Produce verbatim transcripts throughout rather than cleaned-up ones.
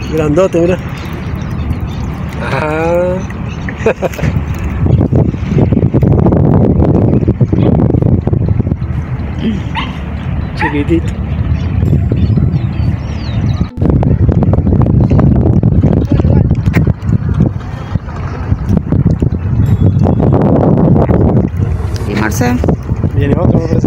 Grandote, mira. Ah. Chiquitito. ¿Y Marce? Viene otro, me parece.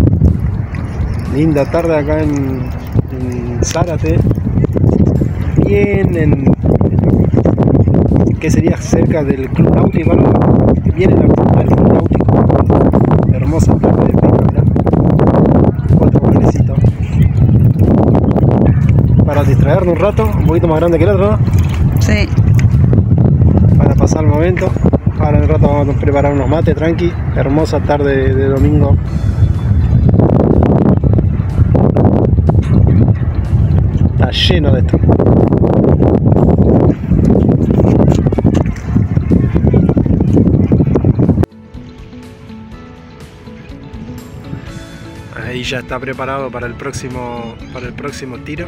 Linda tarde acá en, en Zárate. Bien en... que sería cerca del Club Náutico, ¿no? Bien en la punta del Club Náutico. Hermosa tarde de pesca, mirá. Otro bailecito. Para distraernos un rato, un poquito más grande que el otro, ¿no? Sí. Para pasar el momento. Ahora en un rato vamos a preparar unos mates tranqui. Hermosa tarde de, de domingo. Está lleno de esto. Ahí ya está preparado para el próximo para el próximo tiro.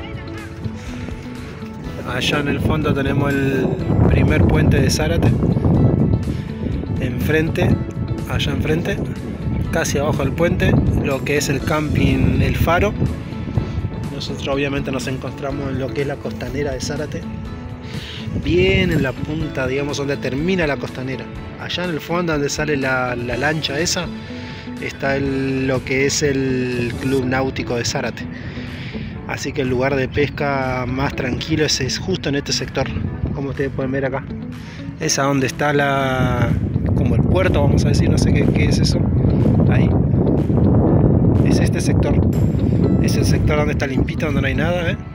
Allá en el fondo tenemos el primer puente de Zárate. Enfrente, allá enfrente, casi abajo del puente, lo que es el camping El Faro. Nosotros obviamente nos encontramos en lo que es la costanera de Zárate, bien en la punta, digamos, donde termina la costanera. Allá en el fondo, donde sale la, la lancha esa, está el, lo que es el Club Náutico de Zárate. Así que el lugar de pesca más tranquilo es, es justo en este sector, como ustedes pueden ver acá. Es a donde está la, como el puerto, vamos a decir, no sé qué, qué es eso. Ahí. Es este sector. Es el sector donde está limpito, donde no hay nada, ¿eh?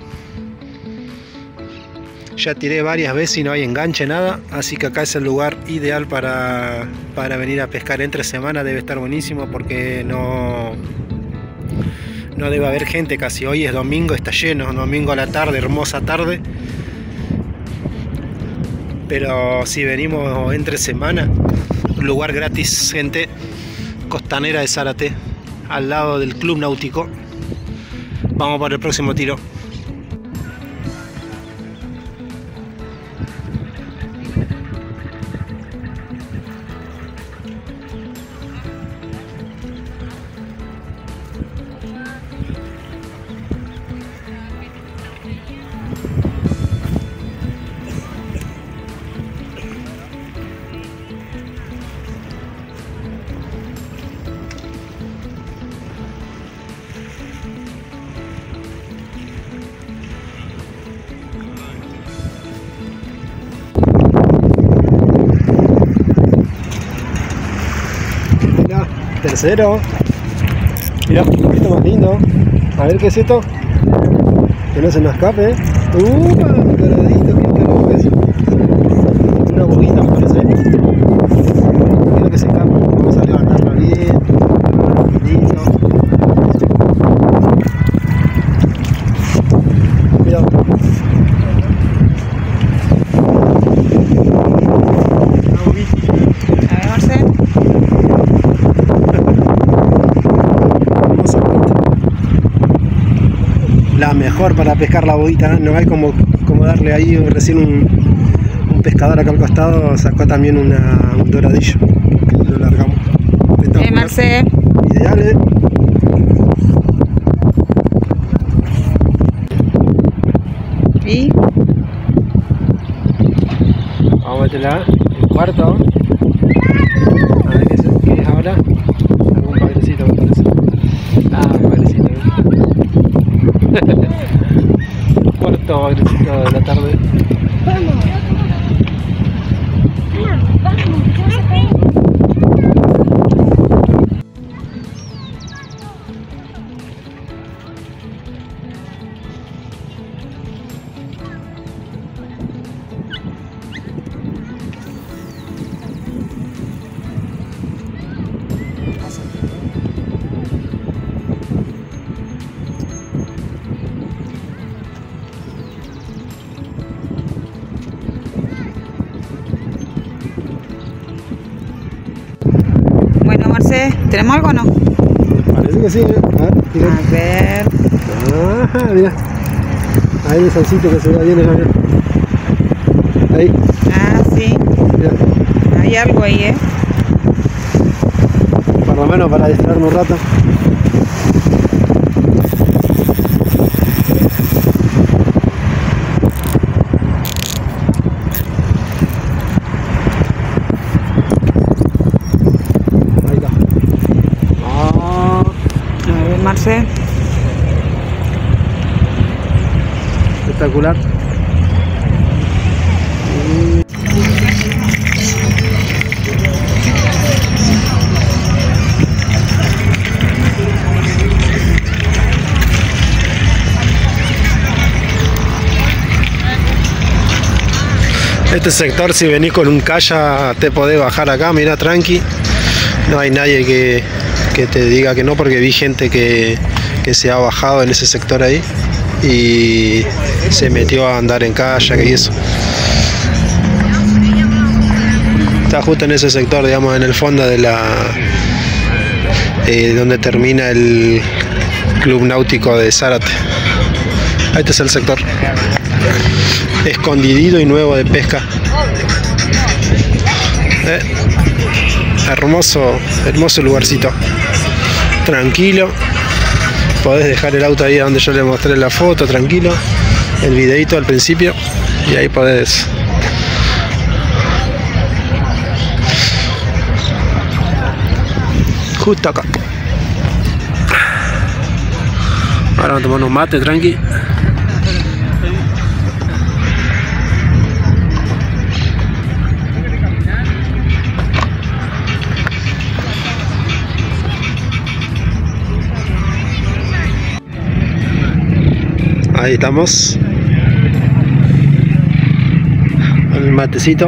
Ya tiré varias veces y no hay enganche, nada. Así que acá es el lugar ideal para, para venir a pescar entre semana. Debe estar buenísimo porque no, no debe haber gente casi. Hoy es domingo, está lleno. Domingo a la tarde, hermosa tarde. Pero si venimos entre semana, un lugar gratis, gente. Costanera de Zárate, al lado del Club Náutico. Vamos para el próximo tiro. Tercero. Mira, un poquito más lindo. A ver qué es esto. Que no se nos escape. Uh, doradito, qué loco es. Una boguita, me parece. Quiero que se escape. Vamos a levantarla bien. Lindo. Mira. Una boguita. A ver, Marce. La mejor para pescar la boguita, no hay como, como darle ahí. Recién un, un pescador acá al costado sacó también una, un doradillo. Lo largamos. Eh, Marce. Ideal, ¿eh? ¿Y? Vamos a meterla el cuarto. A ver qué es, qué es ahora. Algún bagrecito me parece. Ah, un bagrecito. Cuarto bagrecito de la tarde. Vamos. Bueno, Marce, ¿tenemos algo o no? Parece que sí, ¿eh? A ver, tira. A ver. Ajá, mira. Ahí el solcito que se ve bien, Javier. Ahí. Ah, sí. Mirá. Hay algo ahí, ¿eh? Por lo menos para distraerme un rato. Ahí está. Ah, A ver, Marce. espectacular. Este sector, si venís con un kayak, te podés bajar acá, mira, tranqui. No hay nadie que, que te diga que no, porque vi gente que, que se ha bajado en ese sector ahí y se metió a andar en kayak y eso. Está justo en ese sector, digamos, en el fondo de la eh, donde termina el Club Náutico de Zárate. Este es el sector escondidito y nuevo de pesca. Eh, hermoso, hermoso lugarcito. Tranquilo. Podés dejar el auto ahí donde yo le mostré la foto, tranquilo. El videito al principio. Y ahí podés. Justo acá. Ahora vamos a tomar un mate, tranqui. Ahí estamos. Con el matecito.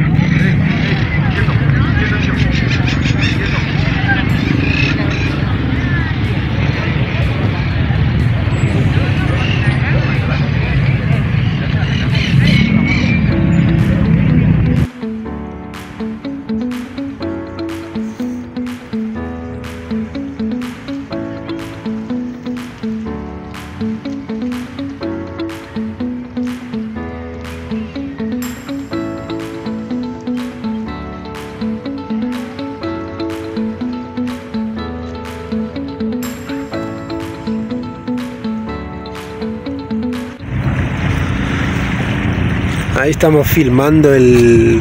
Ahí estamos filmando el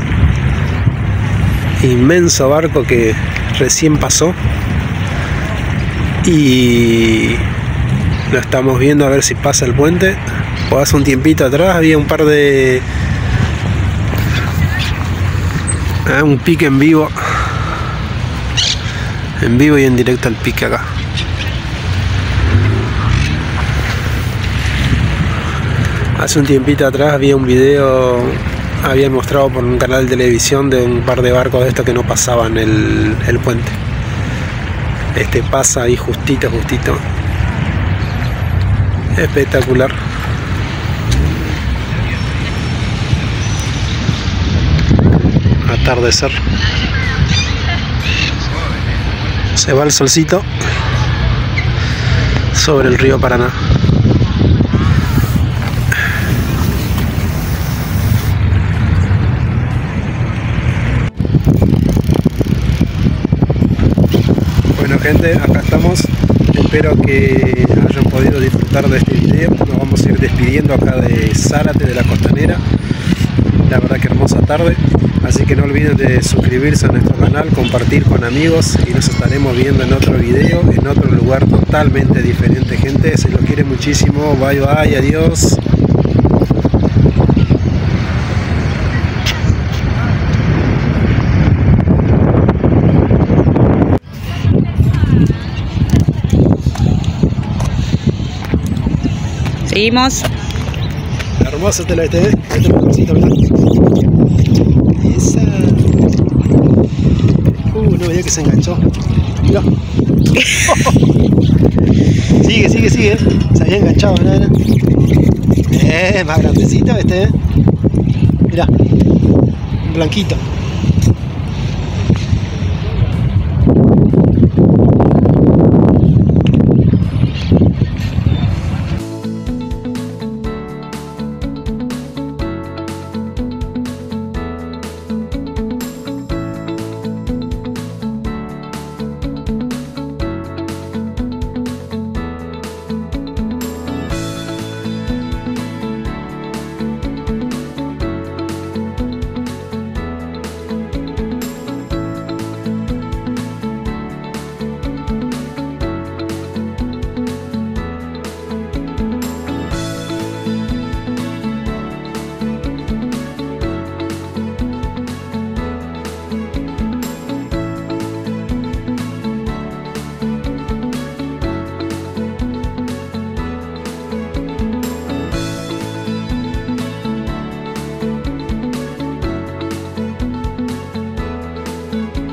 inmenso barco que recién pasó y lo estamos viendo a ver si pasa el puente. O hace un tiempito atrás había un par de ah, un pique en vivo en vivo y en directo el pique acá. Hace un tiempito atrás había un video, habían mostrado por un canal de televisión de un par de barcos de estos que no pasaban el, el puente. Este pasa ahí justito, justito. Espectacular. Atardecer. Se va el solcito sobre el río Paraná. Bueno gente, acá estamos. Espero que hayan podido disfrutar de este video. Nos vamos a ir despidiendo acá de Zárate, de la Costanera. La verdad que hermosa tarde. Así que no olviden de suscribirse a nuestro canal, compartir con amigos y nos estaremos viendo en otro video, en otro lugar totalmente diferente, gente. Se los quiere muchísimo. Bye bye, adiós. Seguimos. Hermoso este la este, ¿eh? Este motorcito, mirá. Esa. Uh, no veía que se enganchó. Mirá. Sigue, sigue, sigue. Se había enganchado, mirá, mirá. Eh, más grandecito este, ¿eh? Mirá. Blanquito. Chao.